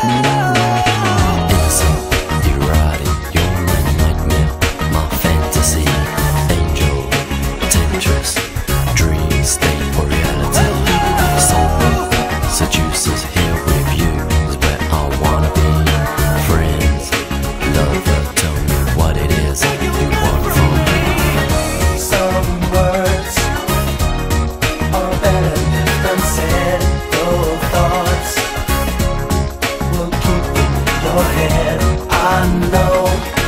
Innocent, erotic, you're my nightmare, my fantasy. Angel, temptress, dream state or reality. Soulmate, seducers here with you is where I wanna be. Friends, lover, tell me what it is you want from me. Some words are better than said. Your thoughts will keep in your head. I know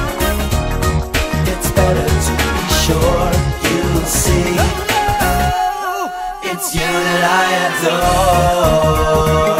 it's better to be sure. You'll see, it's you that I adore.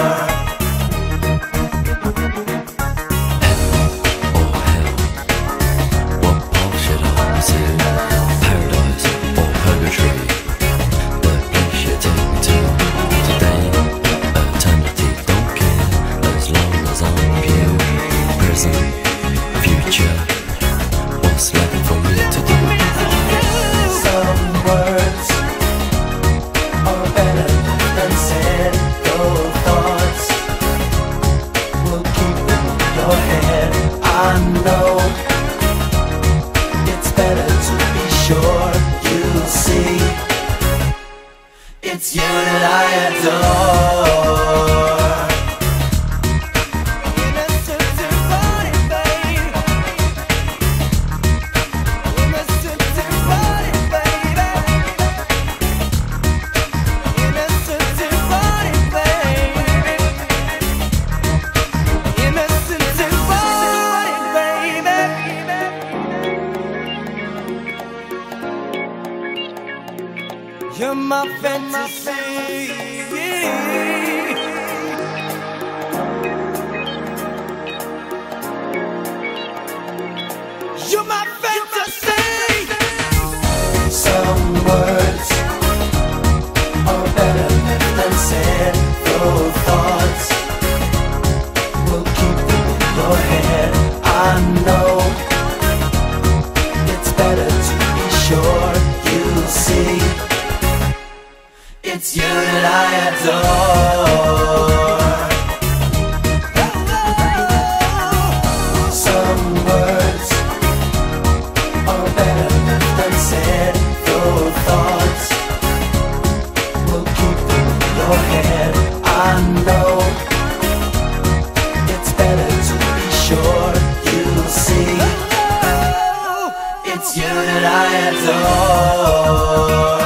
Heaven or hell, what path should I pursue? Paradise or purgatory, the place you take me to. Today, eternity, don't care as long as I'm you. Present, future, what's left for me to do? Some words are better than said. Your thoughts will keep in your head. I know it's better to be sure. You'll see, it's you that I adore. You're my fantasy. You're my fantasy. Some words are better than said. Your thoughts will keep them in your head. I know it's better to be sure. You'll see, it's you that I adore. Some words are better than said. Your thoughts will keep them in your head. I know it's better to be sure. You'll see, it's you that I adore.